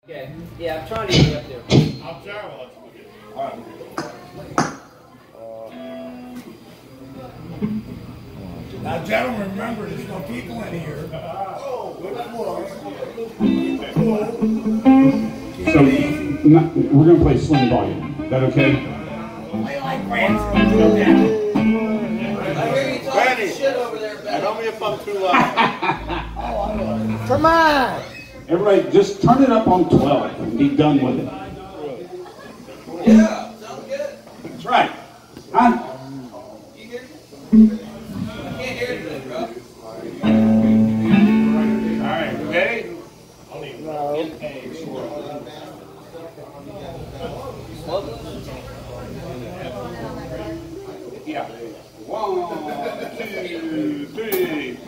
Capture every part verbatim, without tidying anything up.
Okay. Yeah, I'm trying to get up there. I'll travel. All right. Now, gentlemen, remember, there's no people in here. So, not, we're going to play slim volume. Is that okay? I like Branson. I hear you talking shit over there, Ben. Tell me if I'm too loud. Come on! Everybody, just turn it up on twelve and be done with it. Yeah, sounds good. That's right. Huh? You hear me? I can't hear you, bro. All right, you ready? Yeah. One, two, three.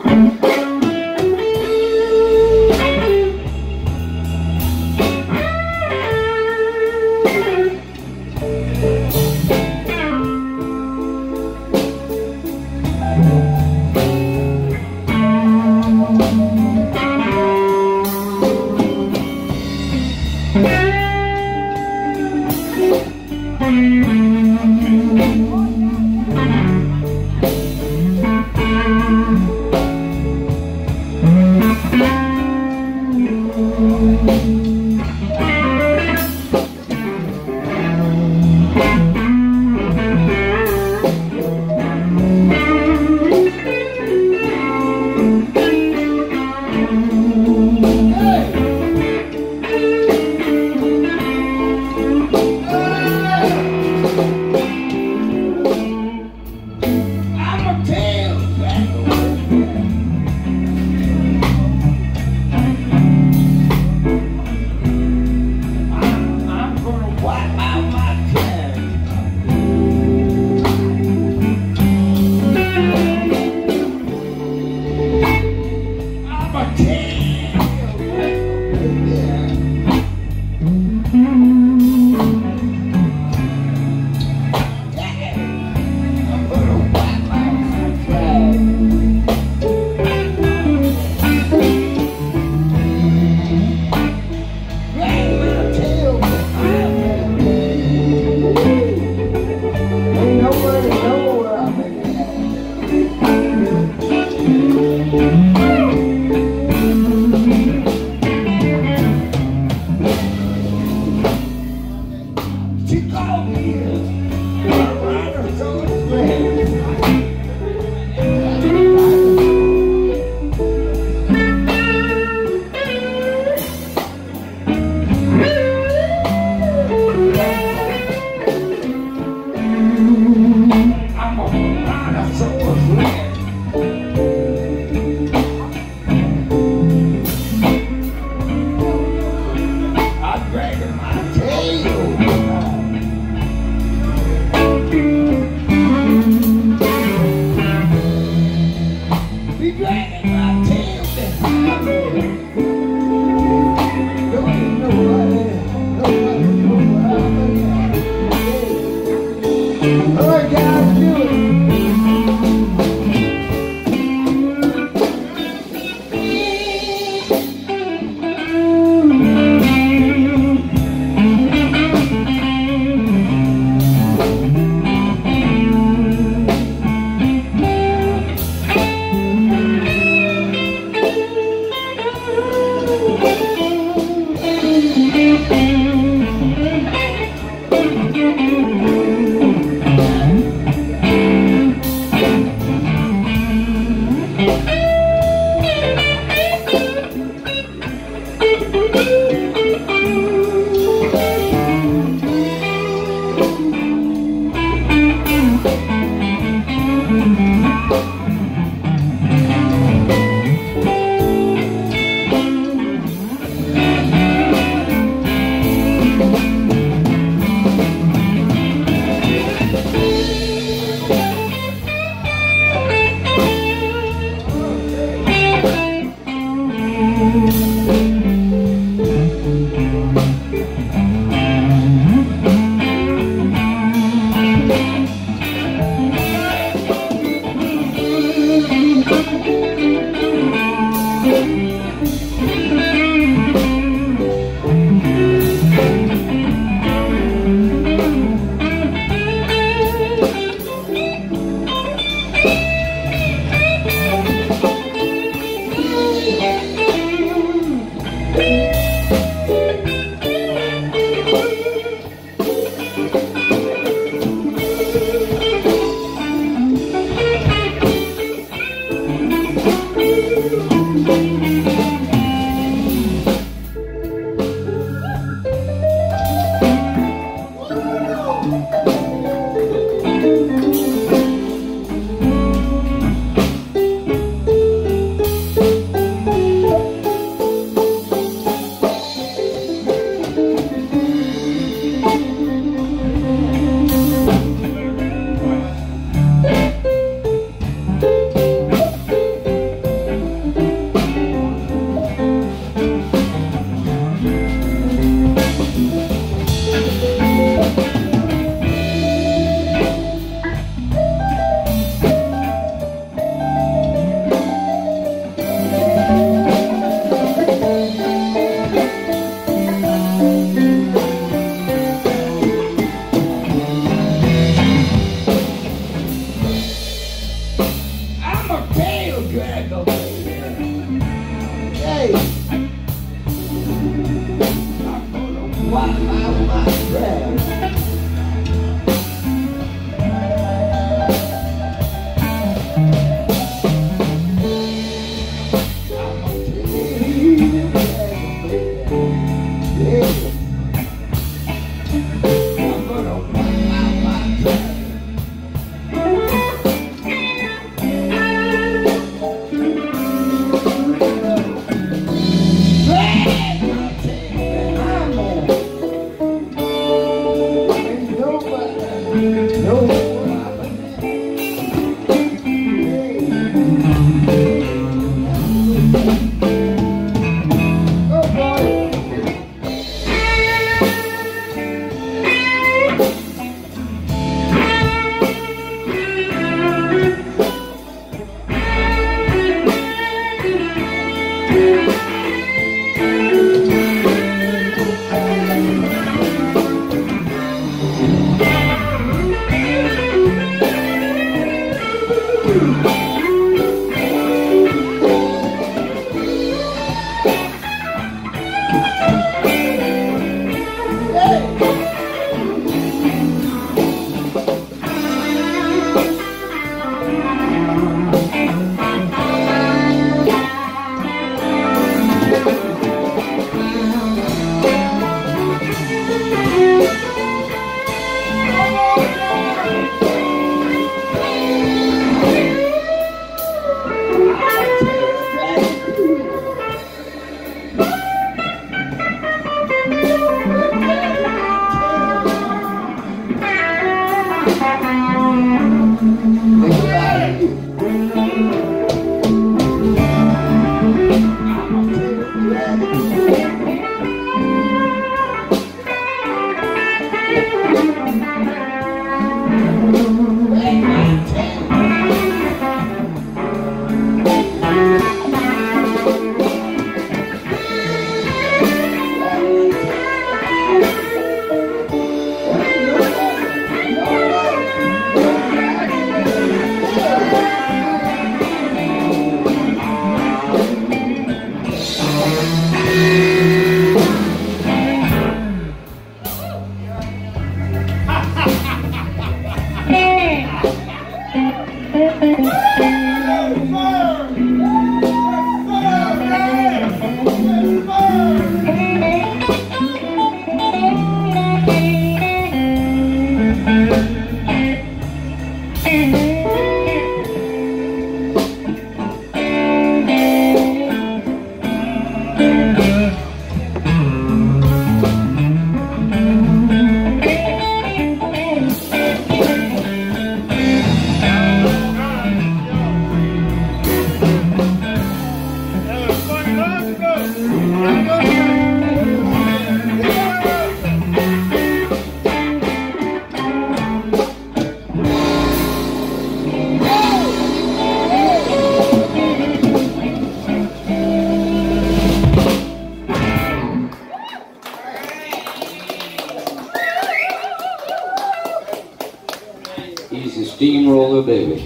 He's a steamroller baby.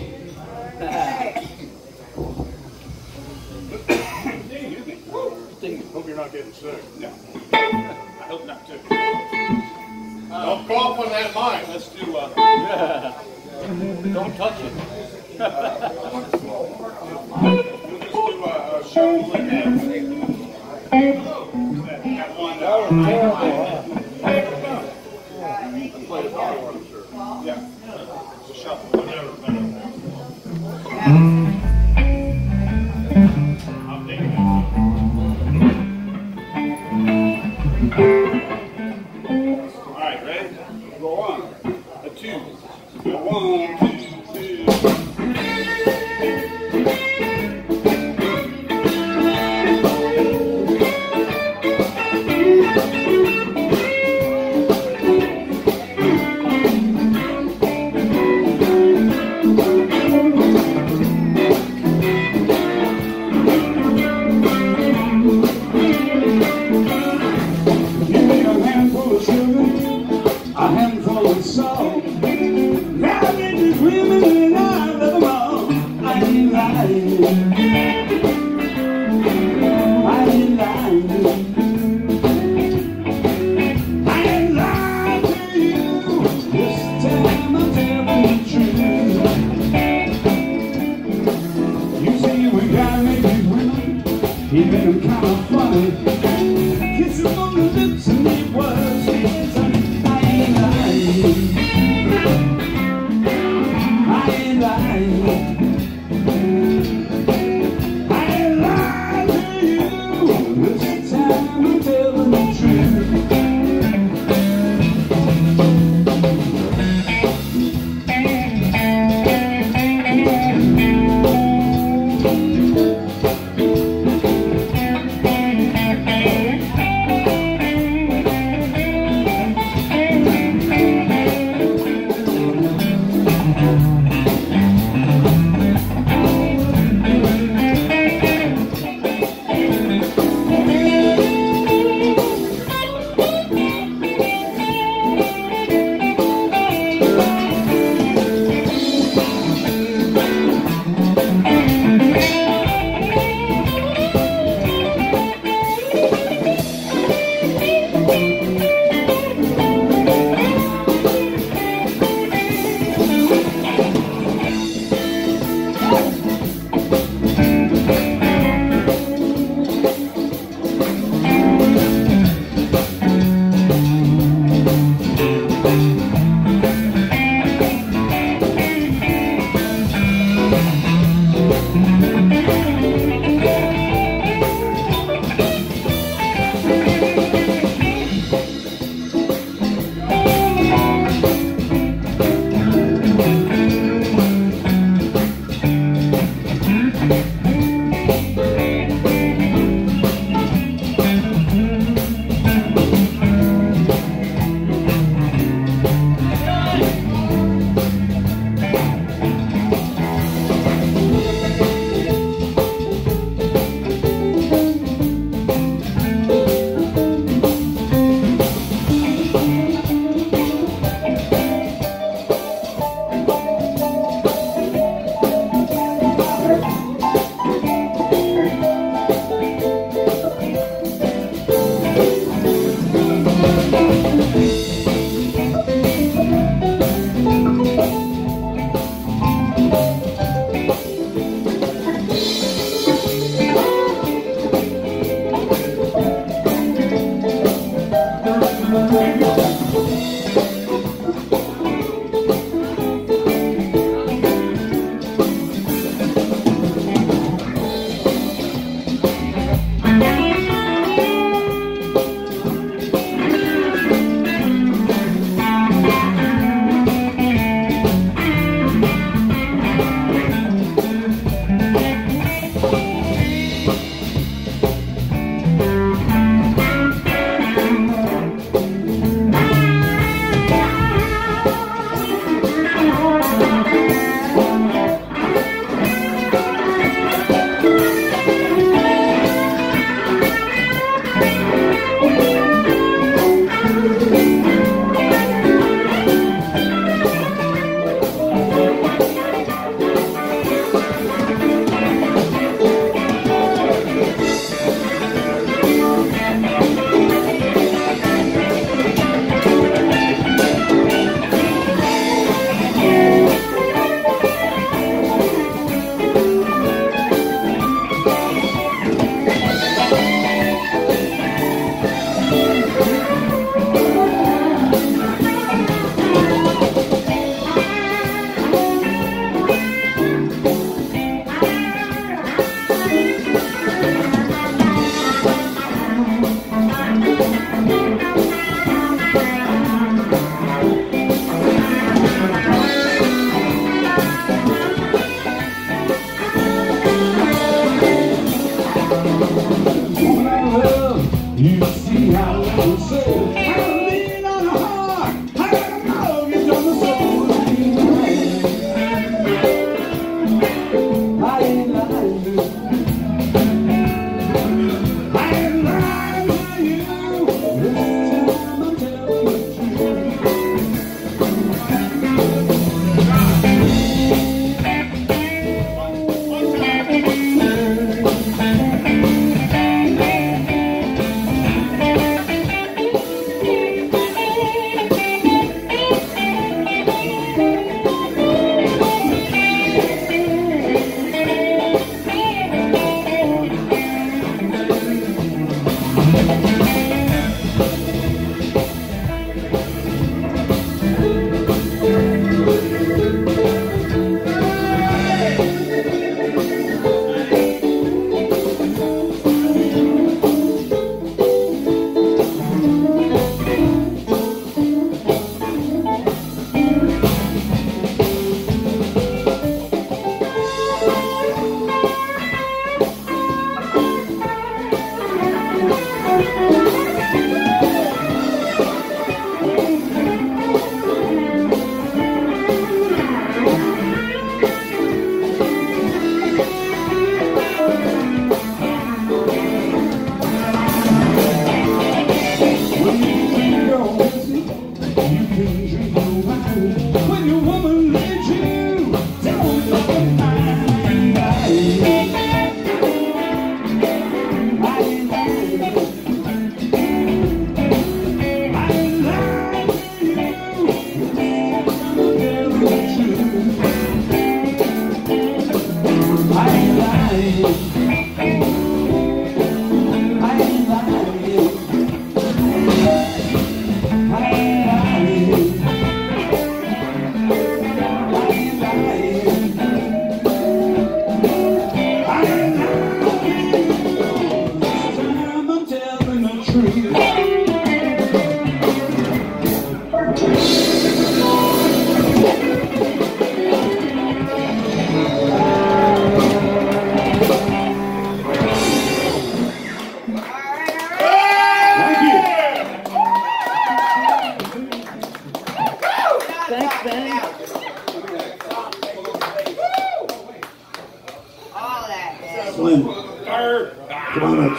Hope you're not getting sick. No. I hope not too. Uh, Don't cough on that mic. Let's do uh yeah. Don't touch it. uh, we'll just do a, a shuffle and dance. That one uh, let's play the power, I'm sure. Yeah. It's a shuffle, whatever. I'm thinking all right, ready? Go on. A two. Go one, two, two. song. Now they just women and I love them all. I ain't lying. I ain't lying. I ain't lying to you. This time I'm telling the truth. You see, we gotta make these women, even them kind of funny. Kiss them on the lips and it was his. I ain't lying. I ain't lying. I ain't lying to you. This time I'm telling the truth.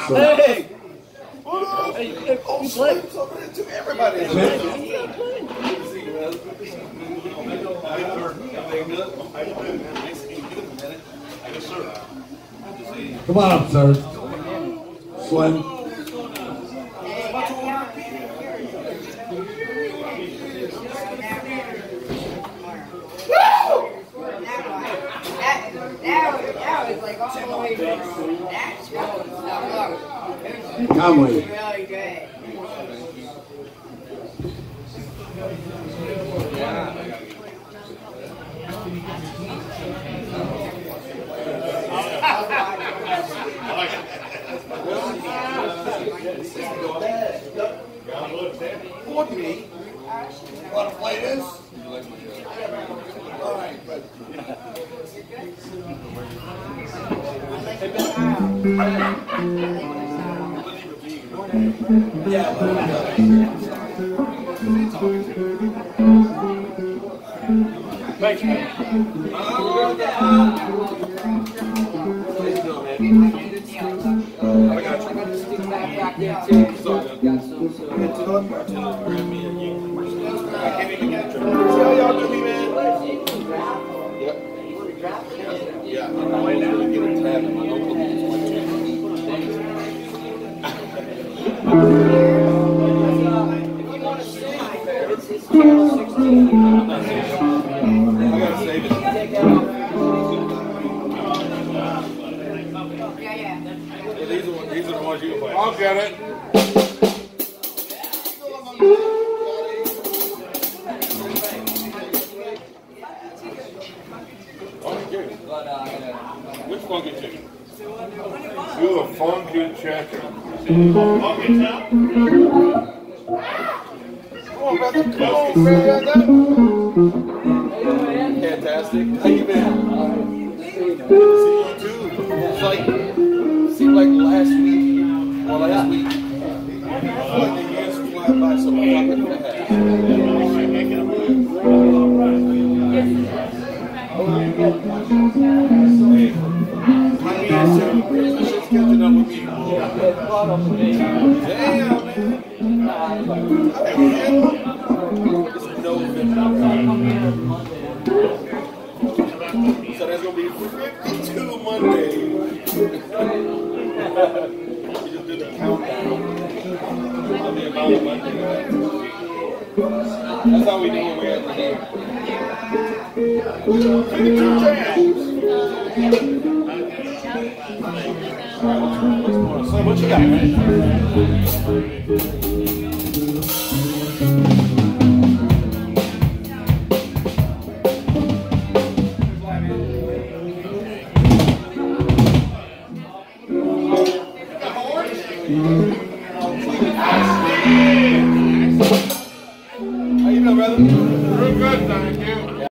Hey! Hey, hey, you play? Everybody. Come on up, sir. Slim. Conway. Really good. Want me? Want to play this? All right, but. Yeah. Thanks, man. I got you. I can't even get a drink. See how y'all do me, man? Yep. Yeah. Right now, I get a tab in my notebook. I gotta save it. Yeah, yeah. These are, these are the ones you can play. I'll get it. Which funky chicken? You a funky chicken. Funky town? Come on, brother. Come on, man. Fantastic. How you been? Good to see you too. It's like, seemed like last week, or last week, I feel like the years fly by so much quicker than fast. My man, sir, shit's catching up with me. Damn, man. It's November. So there's gonna be fifty-two Mondays. We just did the countdown. On the amount of Mondays. That's how we do when we're at the game. fifty-two jams. Alright, what's, what's going on? Son, what you got, man? How you doing, brother? Real good, thank you.